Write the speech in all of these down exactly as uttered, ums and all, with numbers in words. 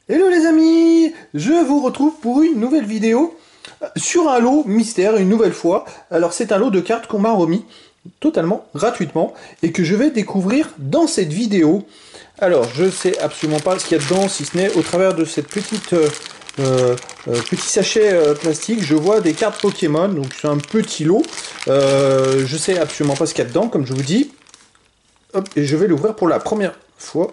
Hello les amis, je vous retrouve pour une nouvelle vidéo sur un lot mystère une nouvelle fois. Alors c'est un lot de cartes qu'on m'a remis totalement gratuitement et que je vais découvrir dans cette vidéo. Alors je sais absolument pas ce qu'il y a dedans, si ce n'est au travers de cette petite euh, euh, euh, petit sachet euh, plastique, je vois des cartes Pokémon, donc c'est un petit lot. Euh, je sais absolument pas ce qu'il y a dedans, comme je vous dis. Hop, et je vais l'ouvrir pour la première fois.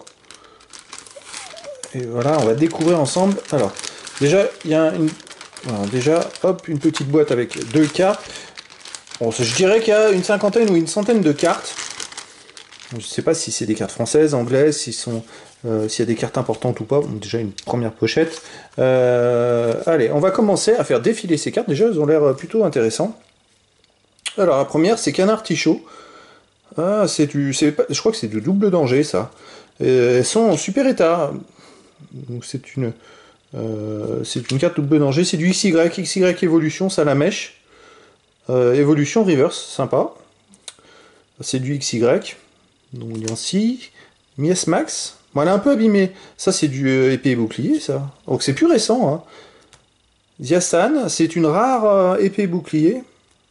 Et voilà, on va découvrir ensemble. Alors, déjà, il y a une... Alors, déjà, hop, une petite boîte avec deux cartes. Bon, je dirais qu'il y a une cinquantaine ou une centaine de cartes. Je ne sais pas si c'est des cartes françaises, anglaises, s'ils sont, euh, s'il y a des cartes importantes ou pas. Bon, déjà, une première pochette. Euh, allez, on va commencer à faire défiler ces cartes. Déjà, elles ont l'air plutôt intéressantes. Alors, la première, c'est Canard Tichot. Ah, c'est du... Pas, je crois que c'est du double danger, ça. Et elles sont en super état. Donc, c'est une... Euh, c'est une carte double danger, c'est du X Y, X Y évolution, ça la mèche. Euh, évolution reverse, sympa. C'est du X Y. Donc Yancy. Mies Max. Bon, elle est un peu abîmée. Ça, c'est du euh, épée et bouclier, ça. Donc c'est plus récent. Hein. Ziasan, c'est une rare euh, épée et bouclier.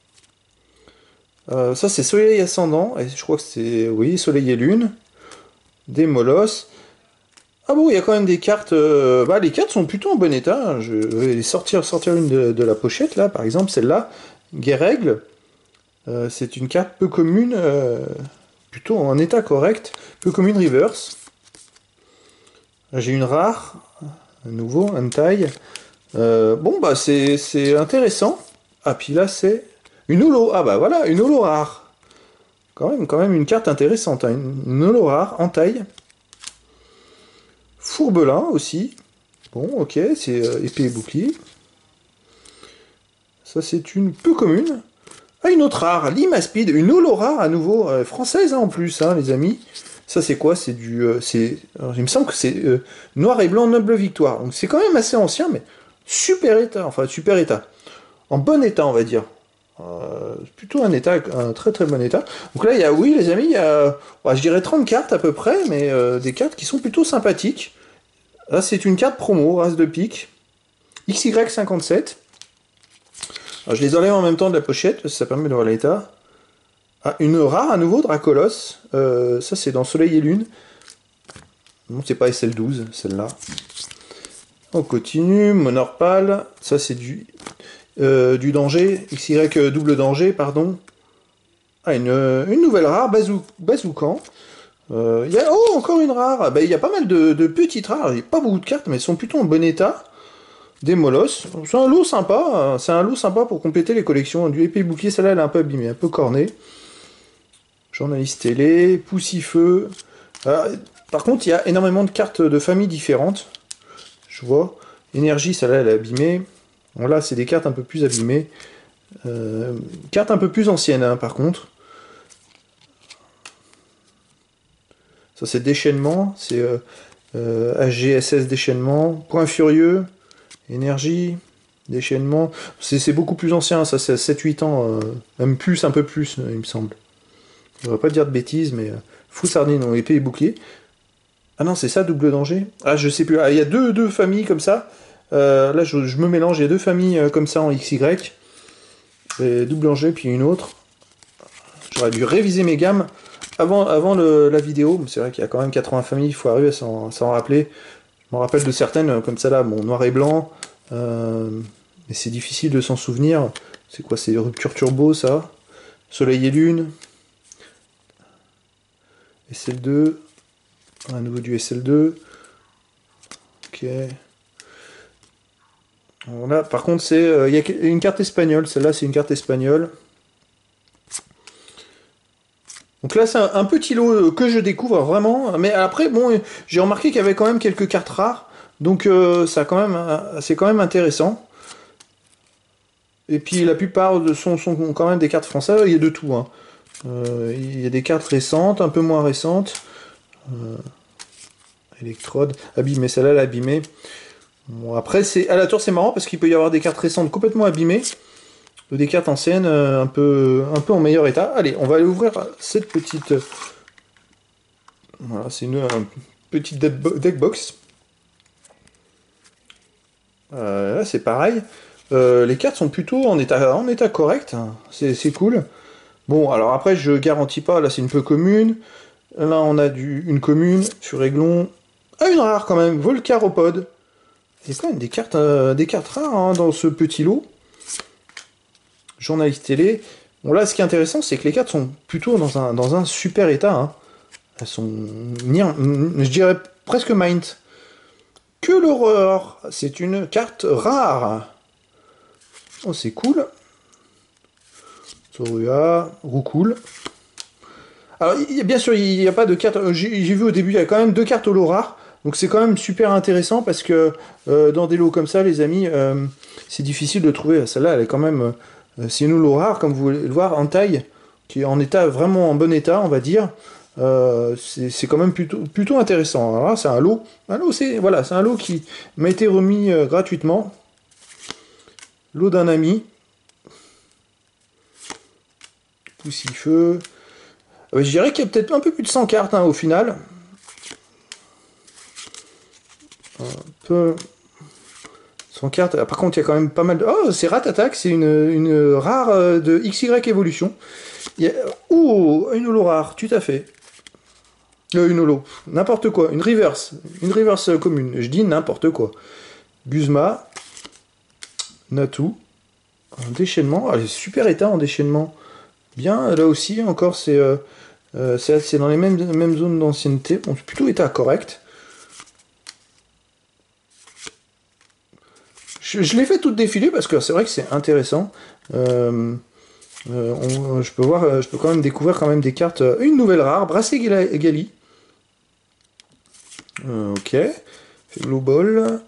Euh, ça, c'est Soleil Ascendant. Et je crois que c'est. Oui, Soleil et Lune. Des Molosses. Ah bon, il y a quand même des cartes... Euh, bah, les cartes sont plutôt en bon état. Je vais sortir, sortir une de, de la pochette, là. Par exemple, celle-là, Guérègle. Euh, c'est une carte peu commune, euh, plutôt en état correct. Peu commune reverse. J'ai une rare, à nouveau, un taille. Euh, bon, bah, c'est intéressant. Ah, puis là, c'est une holo. Ah, bah voilà, une holo rare. Quand même, quand même une carte intéressante. Hein. Une, une holo rare, en taille. Fourbelin aussi. Bon, ok, c'est euh, épée et bouclier. Ça, c'est une peu commune. Ah, une autre rare, Limaspide, une holo rare à nouveau, euh, française hein, en plus, hein, les amis. Ça, c'est quoi? C'est du. Euh, c'est. Alors, il me semble que c'est euh, noir et blanc noble victoire. Donc, c'est quand même assez ancien, mais super état. Enfin, super état. En bon état, on va dire. Euh, plutôt un état, un très très bon état. Donc là, il y a, oui, les amis, il y a, ouais, je dirais trente cartes à peu près, mais euh, des cartes qui sont plutôt sympathiques. Là, c'est une carte promo, race de pique. X Y cinquante-sept. Alors, je les enlève en même temps de la pochette, parce que ça permet de voir l'état. Ah, une rare à nouveau, Dracolos. Euh, ça, c'est dans Soleil et Lune. Non, c'est pas S L douze, celle-là. On continue. Monorpal. Ça, c'est du, euh, du danger. X Y double danger, pardon. Ah, une, une nouvelle rare, Bazou, Bazoukan. Euh, y a, oh, encore une rare. Il bah, y a pas mal de, de petites rares. Il n'y a pas beaucoup de cartes, mais elles sont plutôt en bon état. Des molosses. C'est un lot sympa. C'est un lot sympa pour compléter les collections. Du épée bouclier, celle-là, elle est un peu abîmée, un peu cornée. Journaliste télé, Poussifeu. Euh, par contre, il y a énormément de cartes de famille différentes. Je vois. Énergie, celle-là, elle est abîmée. Bon, là, c'est des cartes un peu plus abîmées. Euh, cartes un peu plus anciennes, hein, par contre. Ça, c'est déchaînement. C'est euh, euh, H G S S déchaînement. Point furieux. Énergie. Déchaînement. C'est beaucoup plus ancien, ça, c'est sept huit ans. Euh, même plus, un peu plus, il me semble. Je ne devrais pas dire de bêtises, mais... Euh, Fou sardine, non, épée et bouclier. Ah non, c'est ça, double danger? Ah, je sais plus. Ah, il y a deux, deux familles comme ça. Euh, là, je, je me mélange. Il y a deux familles euh, comme ça en X Y. Et double danger, puis une autre. J'aurais dû réviser mes gammes avant, avant le, la vidéo. C'est vrai qu'il y a quand même quatre-vingts familles. Il faut arriver à s'en rappeler. Je me rappelle de certaines euh, comme ça là. Bon, noir et blanc. Euh, mais c'est difficile de s'en souvenir. C'est quoi? C'est rupture turbo, ça? Soleil et lune. S L deux. À nouveau du S L deux. Ok. Voilà. Par contre, c'est il euh, y a une carte espagnole. Celle-là, c'est une carte espagnole. Donc là, c'est un, un petit lot que je découvre vraiment. Mais après, bon, j'ai remarqué qu'il y avait quand même quelques cartes rares. Donc euh, ça quand même, c'est quand même intéressant. Et puis la plupart de sont, sont quand même des cartes françaises. Il y a de tout. Hein. Euh, il y a des cartes récentes, un peu moins récentes. Euh, électrode, abîmée. Celle-là, elle est abîmée. Bon, après, c'est à la tour, c'est marrant parce qu'il peut y avoir des cartes récentes complètement abîmées, ou des cartes anciennes euh, un peu, un peu en meilleur état. Allez, on va aller ouvrir cette petite. Voilà, c'est une, une petite deck box. Euh, là, c'est pareil. Euh, les cartes sont plutôt en état, en état correct. C'est cool. Bon, alors après, je garantis pas. Là, c'est une peu commune. Là, on a du, une commune sur Aiglon. Ah, une rare quand même. Volcaropode. Il y a quand même des cartes, euh, des cartes rares hein, dans ce petit lot. Journaliste télé. Bon, là, ce qui est intéressant, c'est que les cartes sont plutôt dans un, dans un super état. Hein. Elles sont, je dirais, presque mind. Que l'horreur! C'est une carte rare. Oh, c'est cool. Sorua, Roucoule. Alors, y a, bien sûr, il n'y a pas de carte. J'ai vu au début, il y a quand même deux cartes holo rares. Donc, c'est quand même super intéressant parce que euh, dans des lots comme ça, les amis, euh, c'est difficile de trouver. Celle-là, elle est quand même. Euh, c'est une holo rare, comme vous voulez le voir, en taille, qui est en état vraiment en bon état, on va dire. Euh, c'est quand même plutôt, plutôt intéressant. Alors là, c'est un lot. Un lot, c'est voilà, c'est un lot qui m'a été remis euh, gratuitement. Lot d'un ami. Poussifeu. Euh, je dirais qu'il y a peut-être un peu plus de cent cartes hein, au final. Un peu... cent cartes. Par contre, il y a quand même pas mal de... Oh, c'est Rat Attack, c'est une, une rare euh, de X Y Evolution. Il y a... Oh, une holo rare, tout à fait. Euh, une holo, n'importe quoi, une reverse, une reverse commune, je dis n'importe quoi. Guzma, Natu, un déchaînement, ah, super état en déchaînement. Bien, là aussi, encore, c'est euh, euh, c'est dans les mêmes, mêmes zones d'ancienneté, bon, c'est plutôt état correct. Je, je l'ai fait tout défiler parce que c'est vrai que c'est intéressant. Euh, euh, on, je peux voir, je peux quand même découvrir quand même des cartes. Une nouvelle rare, Brassé Gali. Euh, ok. Blue Ball.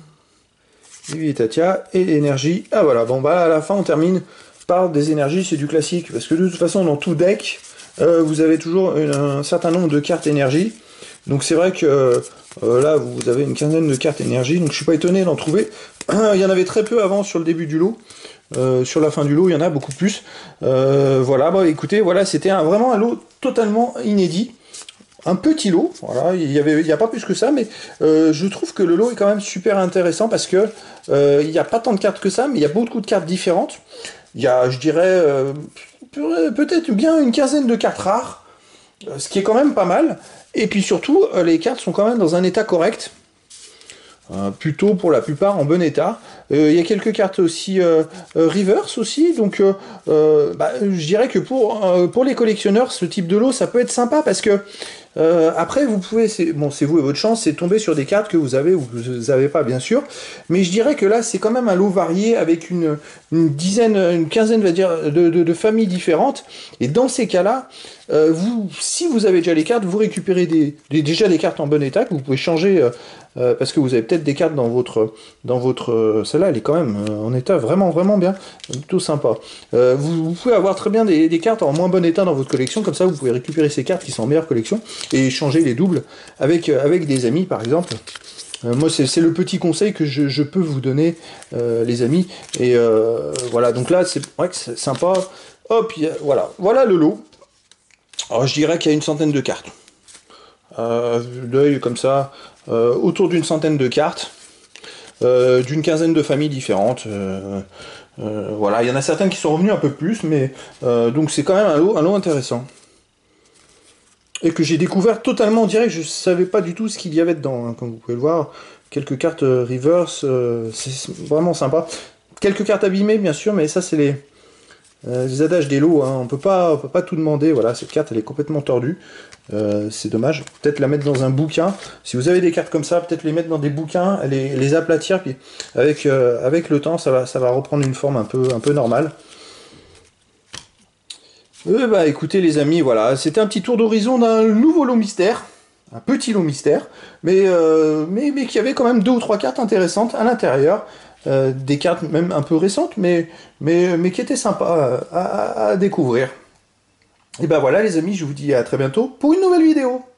Vitatia et énergie. Ah voilà, bon bah à la fin on termine par des énergies, c'est du classique. Parce que de toute façon dans tout deck, euh, vous avez toujours une, un certain nombre de cartes énergie. Donc c'est vrai que euh, là vous avez une quinzaine de cartes énergie, donc je suis pas étonné d'en trouver. Il y en avait très peu avant sur le début du lot. Euh, sur la fin du lot, il y en a beaucoup plus. Euh, voilà, bah écoutez, voilà, c'était un, vraiment un lot totalement inédit. Un petit lot, voilà, il n'y avait, il y a pas plus que ça, mais euh, je trouve que le lot est quand même super intéressant parce que euh, il n'y a pas tant de cartes que ça, mais il y a beaucoup de cartes différentes. Il y a, je dirais, euh, peut-être bien une quinzaine de cartes rares, ce qui est quand même pas mal. Et puis surtout, les cartes sont quand même dans un état correct. Euh, plutôt pour la plupart en bon état. Euh, il y a quelques cartes aussi euh, euh, reverse aussi, donc euh, euh, bah, je dirais que pour, euh, pour les collectionneurs, ce type de lot, ça peut être sympa parce que euh, après vous pouvez, bon c'est vous et votre chance, c'est tomber sur des cartes que vous avez ou que vous n'avez pas bien sûr, mais je dirais que là c'est quand même un lot varié avec une, une dizaine, une quinzaine va dire, de, de, de familles différentes, et dans ces cas-là, euh, vous, si vous avez déjà les cartes, vous récupérez des, des, déjà des cartes en bon état que vous pouvez changer euh, Euh, parce que vous avez peut-être des cartes dans votre... dans votre euh, celle-là, elle est quand même euh, en état vraiment, vraiment bien. Plutôt sympa. Euh, vous, vous pouvez avoir très bien des, des cartes en moins bon état dans votre collection, comme ça vous pouvez récupérer ces cartes qui sont en meilleure collection et échanger les doubles avec, euh, avec des amis, par exemple. Euh, moi, c'est le petit conseil que je, je peux vous donner, euh, les amis. Et euh, voilà, donc là, c'est vrai que c'est sympa. Hop, y a, voilà. Voilà le lot. Alors, je dirais qu'il y a une centaine de cartes. Euh, l'œil comme ça, euh, autour d'une centaine de cartes, euh, d'une quinzaine de familles différentes. Euh, euh, voilà, il y en a certaines qui sont revenues un peu plus, mais euh, donc c'est quand même un lot, un lot intéressant. Et que j'ai découvert totalement en direct, je savais pas du tout ce qu'il y avait dedans, hein, comme vous pouvez le voir. Quelques cartes euh, reverse, euh, c'est vraiment sympa. Quelques cartes abîmées, bien sûr, mais ça c'est les, euh, les adages des lots, hein. On peut pas, on peut pas tout demander. Voilà, cette carte elle est complètement tordue. Euh, c'est dommage. Peut-être la mettre dans un bouquin. Si vous avez des cartes comme ça, peut-être les mettre dans des bouquins, les, les aplatir, puis avec, euh, avec le temps, ça va, ça va reprendre une forme un peu, un peu normale. Euh, bah écoutez les amis, voilà, c'était un petit tour d'horizon d'un nouveau lot mystère. Un petit lot mystère, mais, euh, mais, mais qui avait quand même deux ou trois cartes intéressantes à l'intérieur. Euh, des cartes même un peu récentes, mais, mais, mais qui étaient sympas à, à, à découvrir. Et ben voilà les amis, je vous dis à très bientôt pour une nouvelle vidéo.